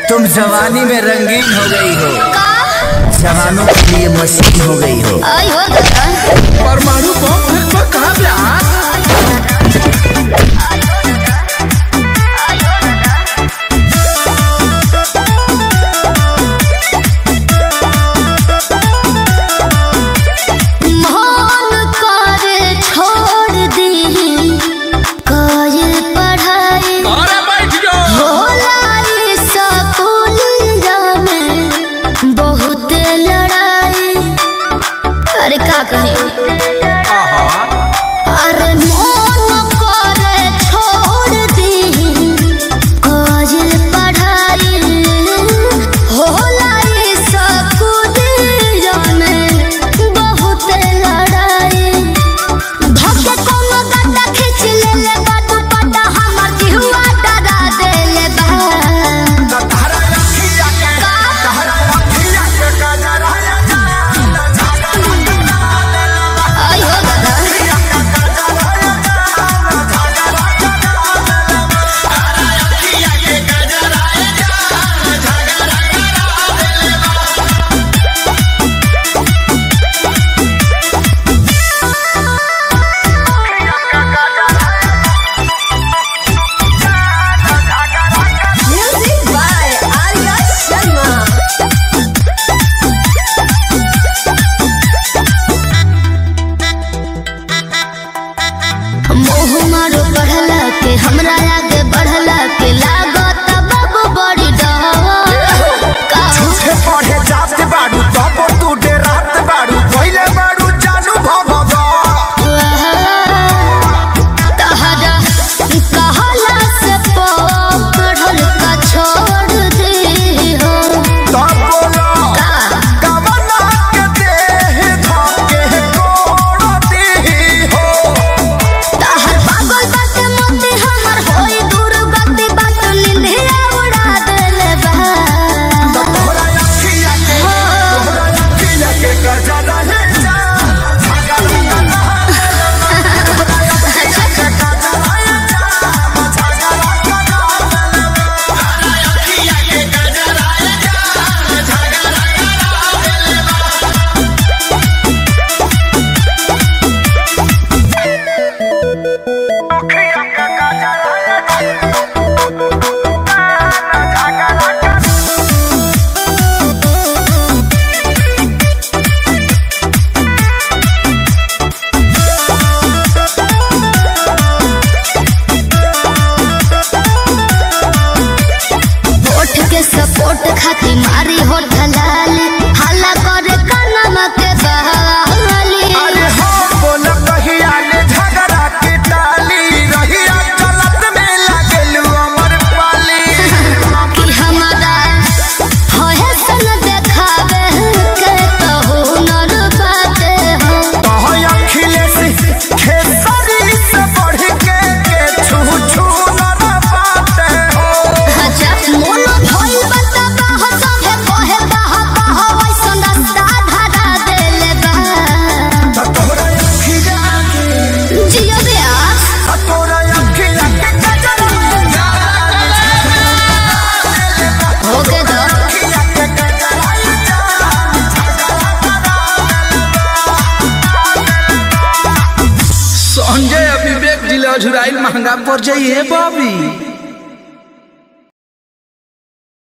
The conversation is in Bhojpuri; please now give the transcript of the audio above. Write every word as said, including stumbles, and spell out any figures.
तुम जवानी में रंगीन हो गई हो, जवानों के लिए मशीन हो गई हो। परमाणु बम कहाँ पे आ? अरे का कहे अरे मन करे छोड़ दी काजल पढ़ाई होला ये स्कूल में बहुत लड़ाई धक्के कोनो गड्ढा खींच ले ले बाटू पटा हमर जीवा डरा दे ले बा तहरा रखिया के तहरा रखिया के गजरा हमरा आगे बढ़ला के लागत बाबू बड़ी डर का झूठे पढ़े जात बाड़ू तब तू डेरात बाड़ू पहले बाड़ू जानू भगवा तहरा कहला से पढ़ल का छोड़ दे हो तब बोलो कवना के देह धके कोड़ दी हो तहर पागल बात मोती हमर होई दूर गति बात निंदिया उड़ा देले बा तोहरा अखिया के तोहरा अखिया के गजरा है जा सपोर्ट खाती मारी हो ढलाल हल्ला करे कानमा के बहाली अरे हो बोल कहिया ने झगड़ा के डाली रहिया चलत में लागलू अमर पाली कि हमारा होए सन देखावे के तो हुनर बाते हो तो अखिलेश खेसरी से बढ़ के के छू छू न पाते हो अच्छा मोन भइल बता बाह सभे कहे बाह बाह वैसन रास्ता धरा देले बा तोहरा अखिया के जियो बिया तोहरा अखिया के गजरा होके दो अखिया के गजरा संजय विवेक जिला झुराइल महंगा पड़ जाइए बॉबी।